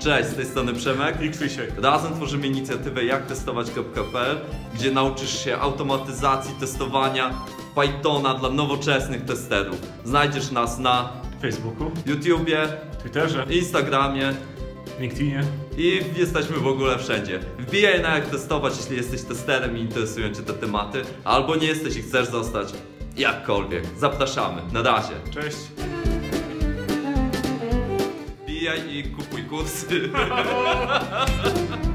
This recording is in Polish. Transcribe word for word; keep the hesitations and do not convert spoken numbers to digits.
Cześć, z tej strony Przemek i Krzysiek. Razem tworzymy inicjatywę jak testować kropka p l, gdzie nauczysz się automatyzacji testowania Pythona dla nowoczesnych testerów. Znajdziesz nas na Facebooku, YouTubie, Twitterze, Instagramie, LinkedInie i jesteśmy w ogóle wszędzie. Wbijaj na jak testować, jeśli jesteś testerem i interesują Cię te tematy, albo nie jesteś i chcesz zostać. Jakkolwiek. Zapraszamy. Na razie. Cześć. Wbijaj i kupuj kursy.